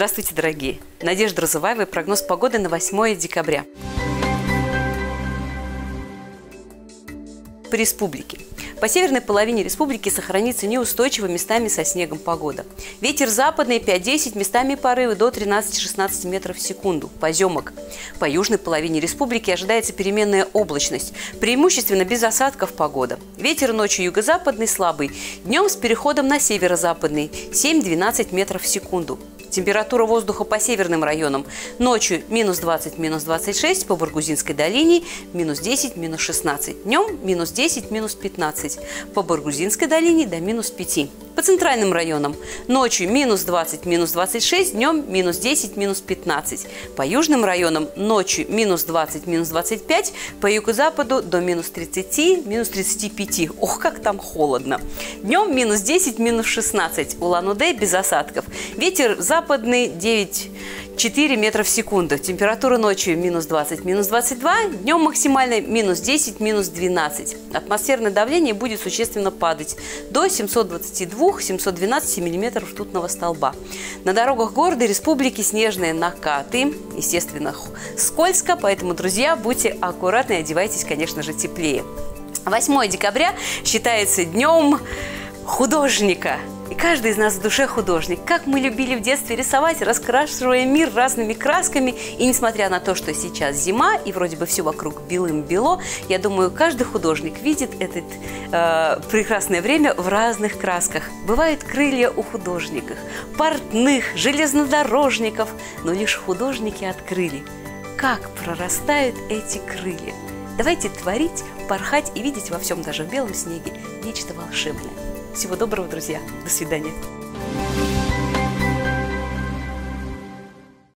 Здравствуйте, дорогие! Надежда Розуваева и прогноз погоды на 8 декабря. По республике. По северной половине республики сохранится неустойчивая, местами со снегом погода. Ветер западный 5-10, местами порывы до 13-16 метров в секунду. Поземок. По южной половине республики ожидается переменная облачность. Преимущественно без осадков погода. Ветер ночью юго-западный слабый, днем с переходом на северо-западный 7-12 метров в секунду. Температура воздуха по северным районам. Ночью минус 20, минус 26, по Баргузинской долине минус 10, минус 16. Днем минус 10, минус 15. По Баргузинской долине до минус 5. По центральным районам. Ночью минус 20, минус 26, днем минус 10, минус 15. По южным районам ночью минус 20, минус 25, по юго-западу до минус 30, минус 35. Ох, как там холодно. Днем минус 10, минус 16. Улан-Удэ без осадков. Ветер западный 9,4 метра в секунду. Температура ночью минус 20, минус 22. Днем максимальная минус 10, минус 12. Атмосферное давление будет существенно падать до 722-712 миллиметров ртутного столба. На дорогах города и республики снежные накаты. Естественно, скользко, поэтому, друзья, будьте аккуратны и одевайтесь, конечно же, теплее. 8 декабря считается днем художника. И каждый из нас в душе художник. Как мы любили в детстве рисовать, раскрашивая мир разными красками. И несмотря на то, что сейчас зима, и вроде бы все вокруг белым-бело, я думаю, каждый художник видит это прекрасное время в разных красках. Бывают крылья у художников, портных, железнодорожников, но лишь художники открыли, как прорастают эти крылья. Давайте творить, порхать и видеть во всем, даже в белом снеге, нечто волшебное. Всего доброго, друзья. До свидания.